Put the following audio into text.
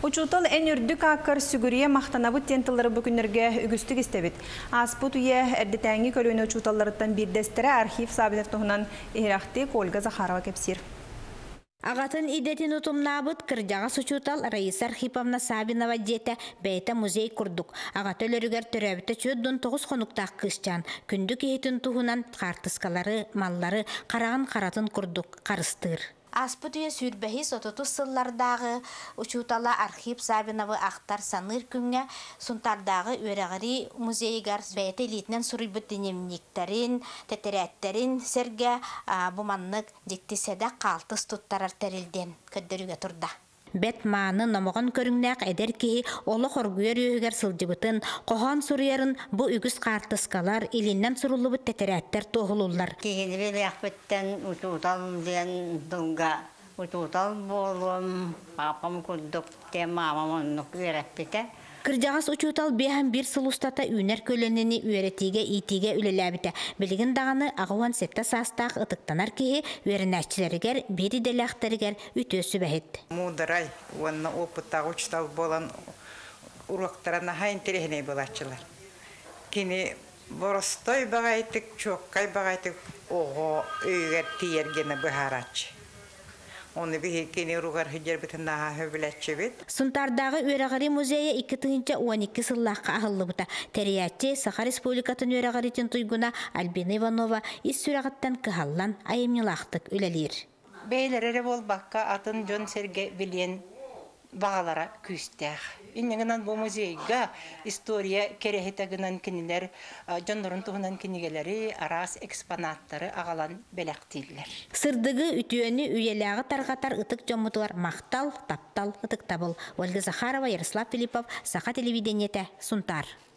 Учутал эн үрдүк аккар сүгүрие мақтанабыт тентылары бүкінерге үгістік істебет. Аспут үйе әрдетәңі көліні учуталарыттан бірдестері архив сабитер тұғынан Ирақтик Ольга Захарова кепсир. Ағатын идетін ұтымнабыт кірдяға сұчутал Раиса Архиповна Сабинова дете бәйті музей күрдік. Ағат өлірігер түрәбіті чөдден 9 қонуқтақ кышчан. Күндік етін тұғынан қартыскалары, маллары, қарағын қаратын күрдік, қарыстыр. Аспыт үйе сүрбәхи сототу сыллардағы учутала Архип Сабиновы ақтар саныр күнге сұнтардағы өрәғыри музейгар бәйті елетінен сұрыбыт денемниктерін, тәтірәттерін серге бұманлық дектеседе қалтыс тұттарар тәрілден көддіріге тұрда. Бет мааны намоған көріңнәк әдер кейі олы қоргүйер үйігер сылдыбытын, қоған сұрыярын бұ үгіз қартыскалар, иліннен сұрылыбыт тәтірәттер тоғылулар. Кейіні бел яқпеттен ұтутал ден дұлға, ұтутал болуым, папам күрдік дем мамам онық үйерәппеті. Кырдягас учутал бехан бир сылустата үнер көлөнени үйретиге итиге үлеләбите. Билигин даганы агуан сетта састак ытыктанар кии үйренәчиләргәр бири деләхтәргәр үтөсү бәһет. Мударай, уанна опытта учтал болан уроктарына ха интересне булачылар. Кини боростой багайтык, чоккай багайтык ого үйгәр тиергене бахарач. Оны бихекени ругар хиджер битен наха хөбүләтче бит. Сунтардагы Өрәгәри музейе 2012 сыллакка ахыллыбыта. Терияте Саха Республикатын Өрәгәритен туйгуна Альбина Иванова ис сүрәгәттән кыһаллан айымнылактык үлелер. Бейләре болбакка атын Жон Серге билен бағалара күстәх. Иннегеннән бу музейга история керехетегеннән киниләр, Жоннорын туһунан кинигеләре, арас экспонаттары агалан беләктиләр. Сырдыгы үтүәне үеләгы таргатар ытык жомутулар мактал, таптал ытык табыл. Ольга Захарова, Ярослав Филиппов, Саха телевидениете, Сунтар.